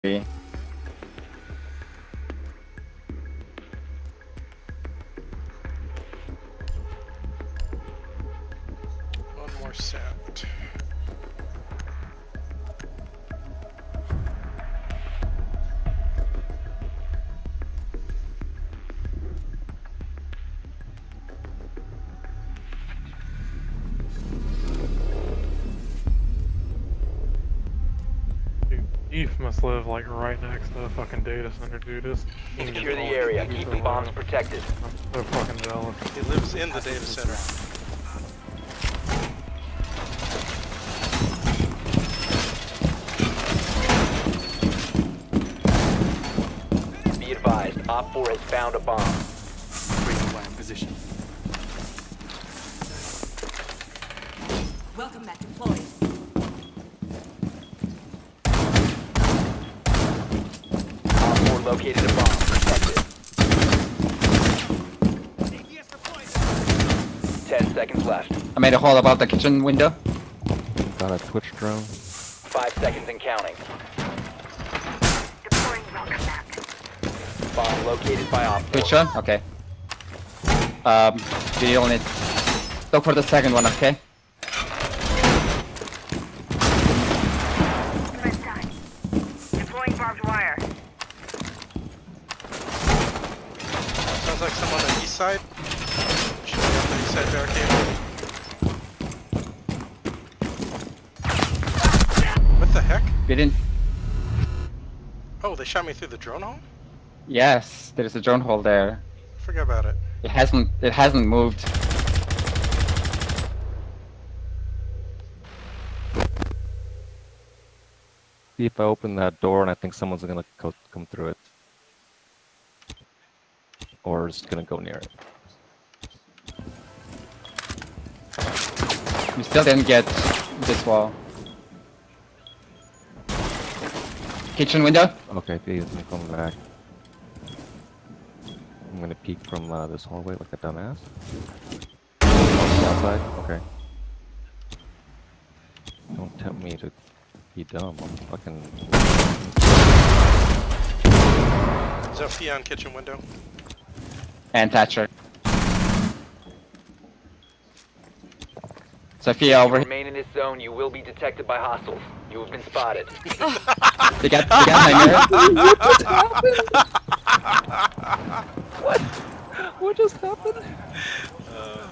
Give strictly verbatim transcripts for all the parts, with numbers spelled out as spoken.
One more set. Eve must live like right next to the fucking data center, dude. This Secure the area. Keep the bombs protected. I'm so fucking jealous. He lives in the data center. Be advised, Op four has found a bomb. Raising wire in position. Welcome back deployed. Op four located a bomb. Protect it. Ten seconds left. I made a hole above the kitchen window. Got a Twitch drone. Five seconds and counting. Deploying welcome back. Bomb located by Op four. Twitch one? Okay. Um, we only look for the second one, okay? Left side. Deploying barbed wire. Sounds like someone on the east side. Should be on the east side barricade. What the heck? We didn't. Oh, they shot me through the drone hole? Yes, there is a drone hole there. Forget about it. It hasn't. It hasn't moved. See if I open that door and I think someone's gonna co come through it. Or is gonna go near it. We still didn't get this wall. Kitchen window? Okay, he's coming back. I'm gonna peek from uh, this hallway like a dumbass. Oh, outside? Okay. Don't tempt me to be dumb. I'm fucking... Sophia on kitchen window. And Thatcher. Sophia If you over here. remain in this zone, you will be detected by hostiles. You have been spotted. They got, they got my mirror. What? What just happened? Uh,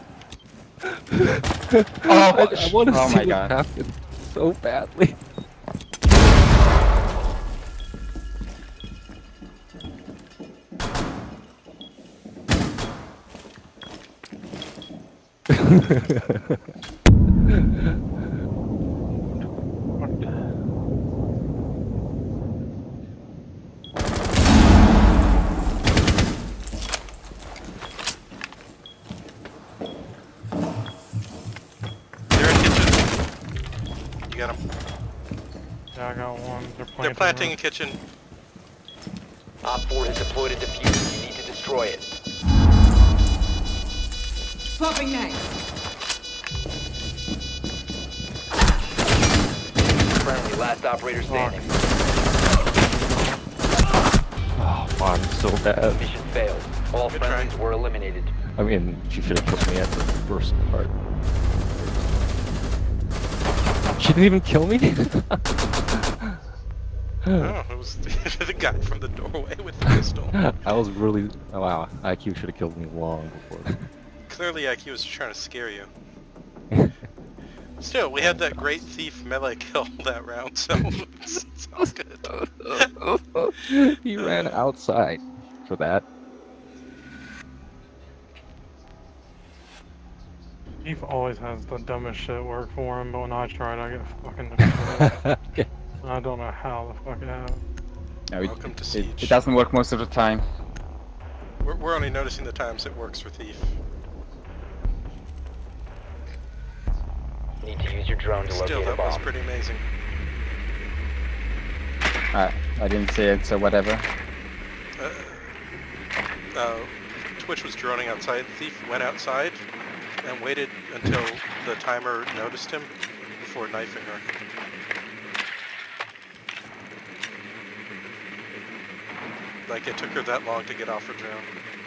Oh, I, I want to oh see my what god. happened so badly. they're in kitchen. You got them. Yeah, I got one. They're planting. They're planting one. in kitchen. Op four has deployed a diffuser. You need to destroy it. Swapping next. Friendly, last operator standing. Oh, I'm so bad. Mission failed. All Good friendlies try. were eliminated. I mean, she should have killed me at the first part. She didn't even kill me? Oh, it was the guy from the doorway with the pistol. I was really... Oh, wow, I Q should have killed me long before. Clearly I Q was trying to scare you. Still, we had that great thief melee kill that round, so it's, it's all good. He ran outside for that. Eve always has the dumbest shit work for him, but when I try it, I get fucking destroyed. Okay. I don't know how the fuck it happened. No, it, Welcome to it, Siege. it doesn't work most of the time. We're, we're only noticing the times it works for thief. Need to use your drone to Still, locate a that was bomb. pretty amazing. Uh, I didn't see it, so whatever. Uh, uh, Twitch was droning outside. Thief went outside and waited until the timer noticed him before knifing her. like it took her that long to get off her drone.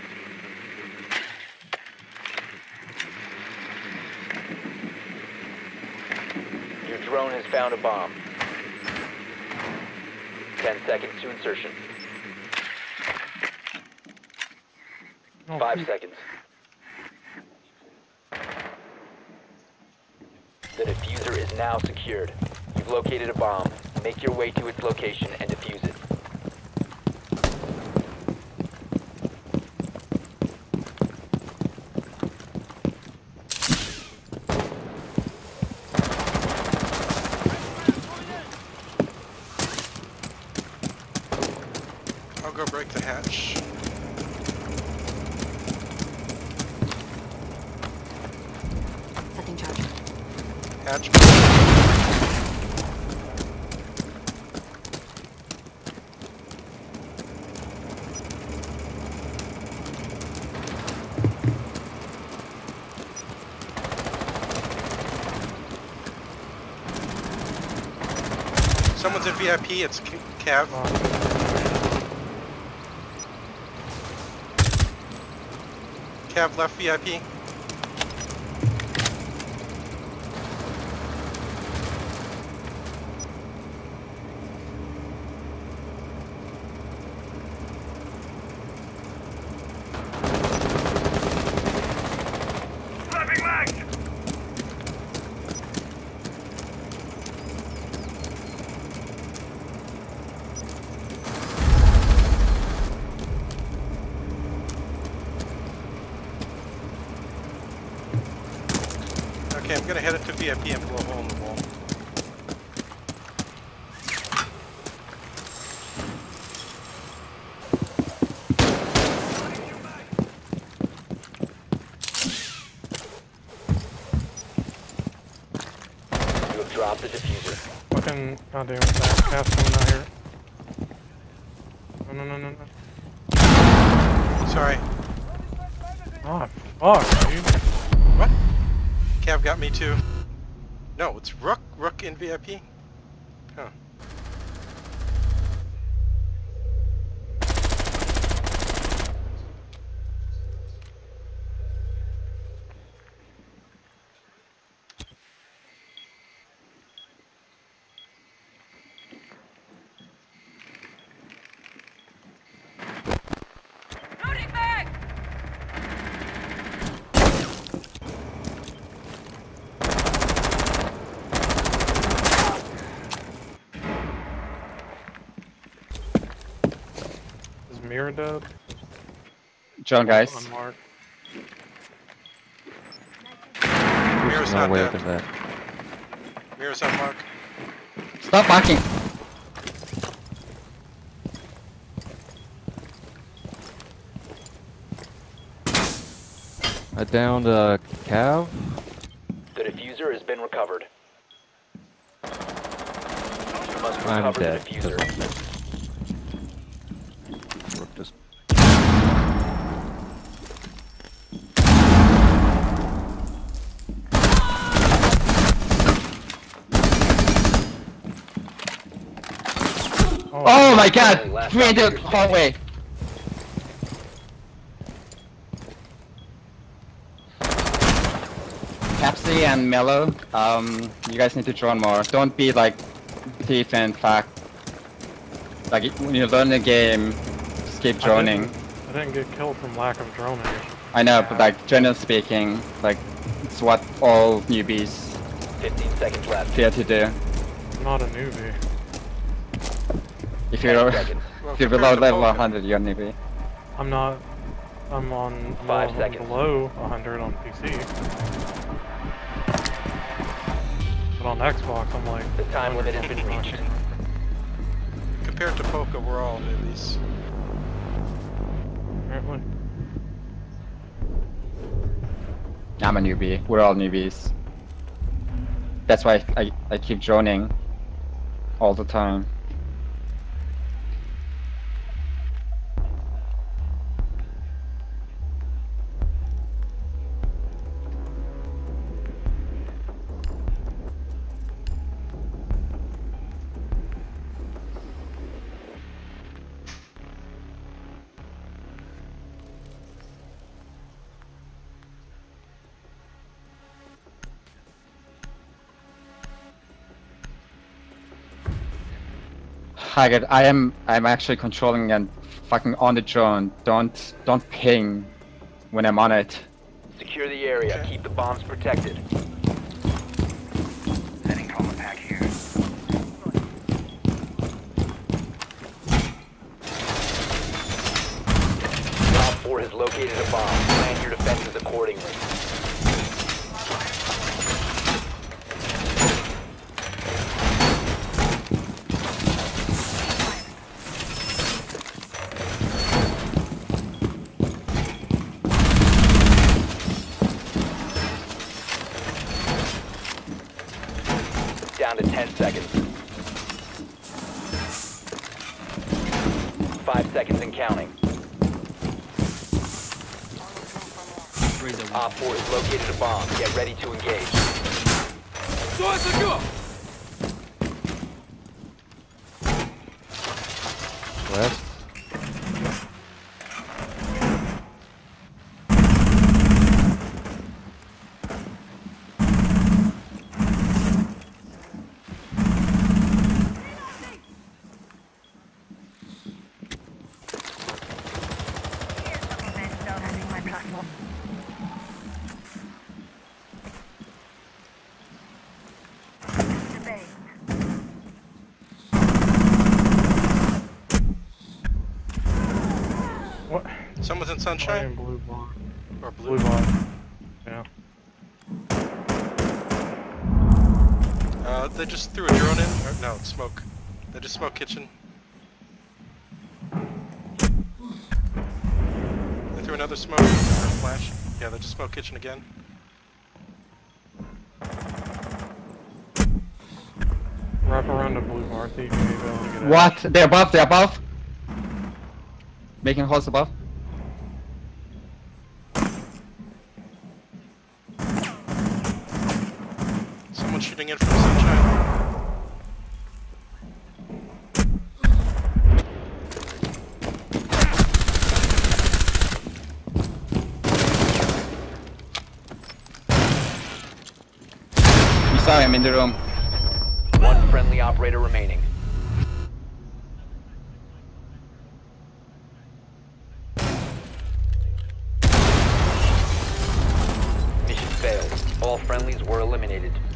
Your drone has found a bomb. Ten seconds to insertion. Oh, Five shoot. seconds. The diffuser is now secured. You've located a bomb. Make your way to its location and defuse it. I'll go break the hatch. Setting charge. Hatch. Someone's in V I P, it's C- Cav. Cav left V I P. Okay, I'm gonna head it to V I P and blow a hole in the wall. You have dropped the diffuser. Fucking goddamn it, that cat's coming out here. No, no, no, no, no. Sorry. Ah, fuck, dude. What? Cav got me too. No, it's Rook. Rook in V I P? Huh. Loading back! Is Mirror dead? Drone, guys. Unmarked. Mirror's No not way dead. to that. Mirror's on mark. Stop barking. I downed uh, Cav. The diffuser has been recovered. You must I'm recover the dead. diffuser. Rook just Oh my god! Three in the hallway. Pepsi and Mellow, um, you guys need to drone more. Don't be like thief and fact. Like when you learn the game, just keep droning. I didn't, I didn't get killed from lack of droning. I know, but like generally speaking, like it's what all newbies fifteen seconds left. fear to do. I'm not a newbie. If ten you're seconds. Well, if you're compared below to level Poker. one hundred, you're a newbie. I'm not. I'm on I'm Five on seconds. below one hundred on P C. But on Xbox, I'm like. The time limit has been one reached. Compared to Poker, we're all newbies. Apparently. I'm a newbie. We're all newbies. That's why I, I keep droning all the time. target. I am I'm actually controlling and fucking on the drone. Don't don't ping when I'm on it. Secure the area. Okay. Keep the bombs protected. Setting trauma pack here. Op four has located a bomb. Plan your defenses accordingly. Down to ten seconds. Five seconds and counting. Op four has located a bomb. Get ready to engage. West. What? Someone's in I am sunshine blue bar. or blue. Blue bar. Yeah. Uh, they just threw a drone in. Or, no, it's smoke. They just smoke kitchen. They threw another smoke or flash. Yeah, they just smoke kitchen again. Wrap around the blue bar. Thief, you may be able to get out. What? They're above. They're above. Making holes above. Someone's shooting in from sunshine. You saw him in the room. One friendly operator remaining. Mission failed. All friendlies were eliminated.